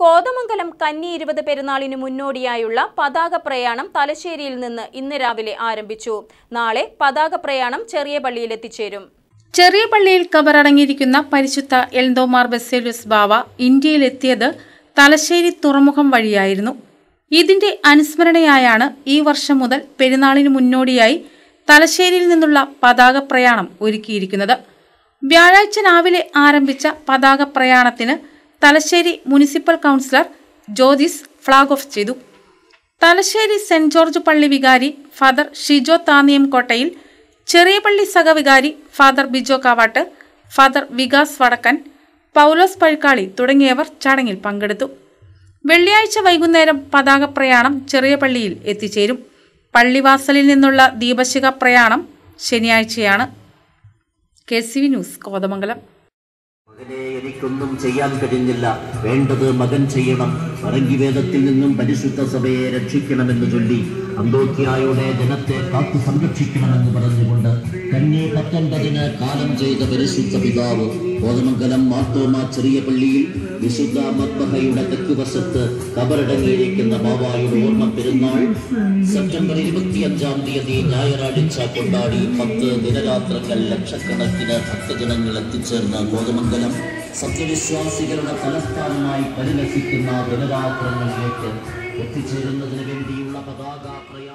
കോതമംഗലം കന്നി 20 പെരുന്നാളിന് മുന്നോടിയായുള്ള പതാക പ്രയാണം തലശ്ശേരിയിൽ നിന്ന് ഇന്ന് രാവിലെ ആരംഭിച്ചു. നാളെ പതാക പ്രയാണം ചെറിയ പള്ളിയിൽ എത്തിച്ചേരും. ചെറിയ പള്ളിയിൽ കബറടങ്ങിയിരിക്കുന്ന പരിശുദ്ധ എൽദോമാർ ബസേലിയോസ് ബാവ ഇന്ത്യയിലെത്തിയത് തലശ്ശേരി തുറമുഖം വഴിയായിരുന്നു. ഇതിന്റെ അനുസ്മരണയായാണ് ഈ വർഷം മുതൽ പെരുന്നാളിന് മുന്നോടിയായി തലശ്ശേരിയിൽ നിന്നുള്ള പതാക പ്രയാണം ഒരുക്കിയിരിക്കുന്നത്. വ്യാഴാഴ്ച രാവിലെ ആരംഭിച്ച പതാക പ്രയാണത്തിന് Thalassery municipal councillor Jyothis flag off ചെയ്തു. തലശ്ശേരി സെന്റ് ജോർജ് പള്ളി വികാരി ഫാദർ ഷിജോ താന്നിയം കോട്ടയിൽ, ചെറിയ പള്ളി സഹവികാരി ഫാദർ ബിജോ കാവാട്ട്, ഫാദർ വികാസ് വടക്കൻ, പൗലോസ് പഴുക്കാളി തുടങ്ങിയവർ ചടങ്ങിൽ പങ്കെടുത്തു. വെള്ളിയാഴ്ച വൈകുന്നേരം പതാക പ്രയാണം ചെറിയ പള്ളിയിൽ എത്തിച്ചേരും. പള്ളിവാസലിൽ നിന്നുള്ള ദീപശിഖ പ്രയാണം ശനിയാഴ്ചയാണ്. KCV news, Kothamangalam. മകനെ, എനിക്കൊന്നും ചെയ്യാൻ കഴിഞ്ഞില്ല, വേണ്ടത് മകൻ ചെയ്യണം. അറങ്കിവേദത്തിൽ നിന്നും പരിശുദ്ധ സഭയെ രക്ഷിക്കണമെന്ന് ചൊല്ലി അന്തോക്യായുടെ ജനത്തെ കാത്തു സംരക്ഷിക്കണമെന്ന് പറഞ്ഞുകൊണ്ട് കന്നി 19 കാലം ചെയ്ത പരിശുദ്ധ പിതാവ് കോതമംഗലം മാർത്തോമ ചെറിയ പള്ളിയിൽ വിശുദ്ധ മദ്ബഹയുടെ തെക്കുവശത്ത് കബറടങ്ങിയിരിക്കുന്ന ബാവായുടെ ഓർമ്മ പെരുന്നാൾ സെപ്റ്റംബർ 25-ാം തീയതി ഞായറാഴ്ച കൊണ്ടാടി 10 ദിനരാത്രങ്ങൾ ലക്ഷക്കണക്കിന് ഭക്തജനങ്ങൾ എത്തിച്ചേർന്ന കോതമംഗലം സത്യവിശ്വാസികളുടെ തലസ്ഥാനമായി പരിലസിക്കുന്ന ദിനരാത്രങ്ങളിലേക്ക് എത്തിച്ചേരുന്നതിന് വേണ്ടിയുള്ള പതാക പ്രയാണം